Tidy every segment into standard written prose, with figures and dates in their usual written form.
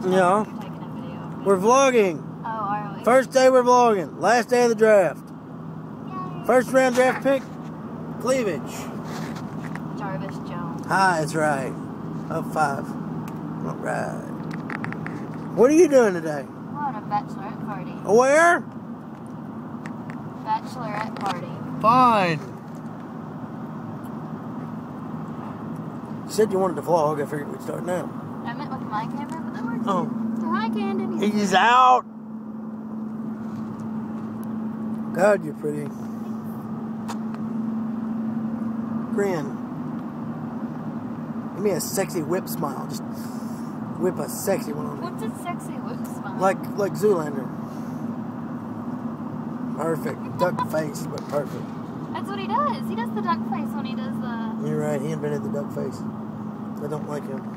Yeah. Taking a video. We're vlogging. Oh, are we? First day we're vlogging. Last day of the draft. Yay. First round draft pick, Cleavage. Jarvis Jones. Hi, that's right. Up 5. All right. What are you doing today? We're on a bachelorette party. Where? Bachelorette party. Fine. You said you wanted to vlog. I figured we'd start now. I meant with my camera, but that works. Oh. So hi, Camden. He's out. God, you're pretty. Grin. Give me a sexy whip smile. Just whip a sexy one on me. What's a sexy whip smile? Like Zoolander. Perfect. Duck face, but perfect. That's what he does. He does the duck face when he does the... You're right. He invented the duck face. I don't like him.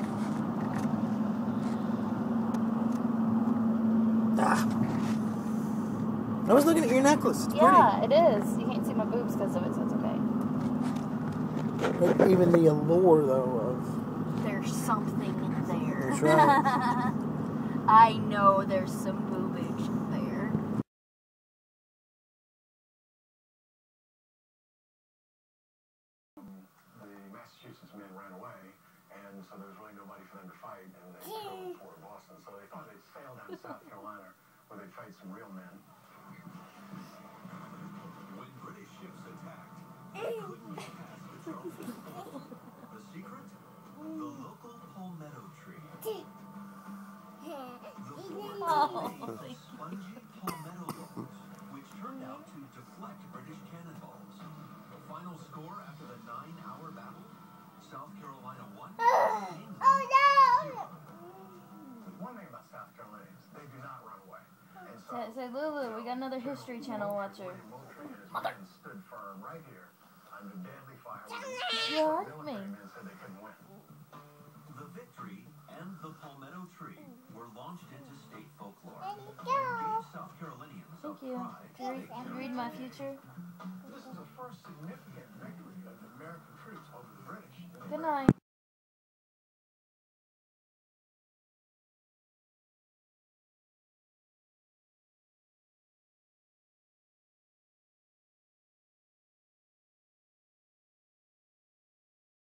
Ah. I was looking at your necklace. It's Yeah, it is. You can't see my boobs because of it, so it's okay. pretty. Even the allure, though, of... There's something there. That's right. I know there's some boobage there. The Massachusetts men ran away, and so there was really nobody for them to fight, and they drove toward Boston. So they thought they'd sail down to South Carolina, where they'd fight some real men. When British ships attacked, they couldn't get past the trophy. The secret? The local palmetto tree. The four-legged, spongy palmetto logs, which turned out to deflect British cannonballs. The final score after the 9-hour battle? South Carolina 1, England 0. But one thing about South Carolina is they do not run away. And so, Say, Lulu, we got another History Channel watcher. Mother stood firm right here under deadly fire. You hurt me. Men said they couldn't win. The victory and the palmetto tree were launched into state folklore. Thank And gave South Carolinians a Thank you. pride Can they you read my future? This is the first significant victory of the American troops over the British. Good night.